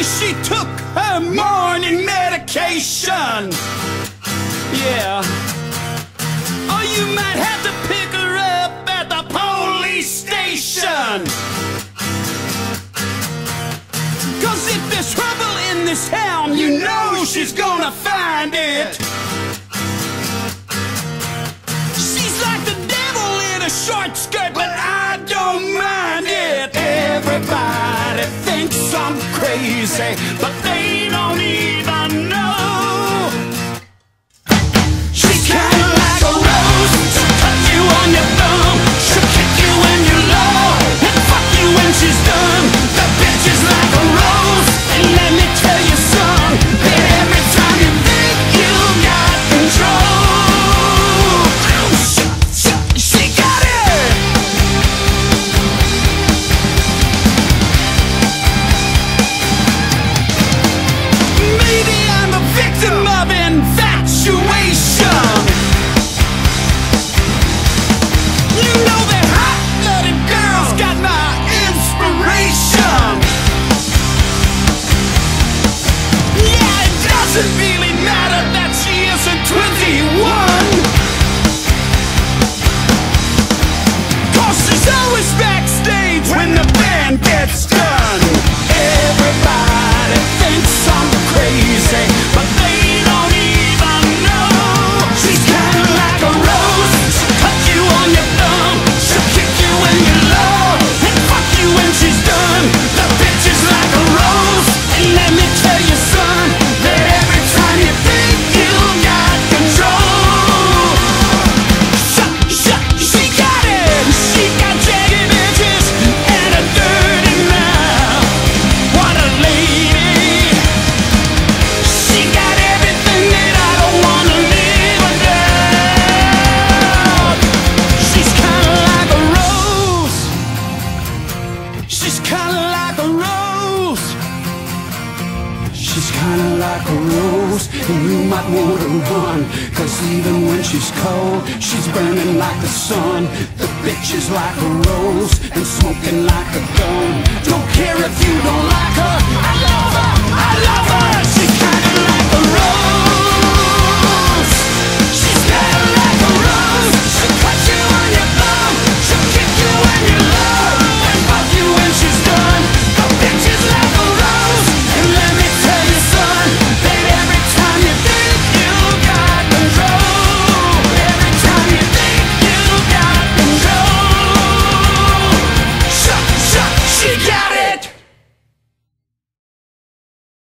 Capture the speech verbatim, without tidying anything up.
she took her morning medication. Yeah. Or you might have to pick her up at the police station. Cause if there's trouble in this town, you know she's gonna find it. She's like the devil in a short skirt, but I don't mind it. Everybody thinks I'm crazy, but they don't even know. She's kinda like a rose, she'll cut you on your thumb. She'll kick you when you're low, and fuck you when she's done. The bitch is like a rose, and let me tell you son, that every time you think you got control, she, she, she got it. Maybe I'm a victim of infatuation. You know that hot-blooded girls got my inspiration. Yeah, it doesn't really matter that she isn't twenty-one, cause she's always backstage when the band gets done. Everybody thinks I'm crazy, but they don't even know. She's kinda like a rose, she'll cut you on your thumb. She'll kick you when you're low, and fuck you when she's done. The bitch is like a rose, and let me tell you son, that every time you think you got control, she, she, she got it. She got jagged edges and a dirty mouth. What a lady. She got everything that I don't wanna live without. She's kinda like a rose. She's kinda like a rose. She's kinda like a rose, and you might wanna run, cause even when she's cold, she's burning like the sun. The bitch is like a rose, and smoking like a gun. Don't care if you don't like her,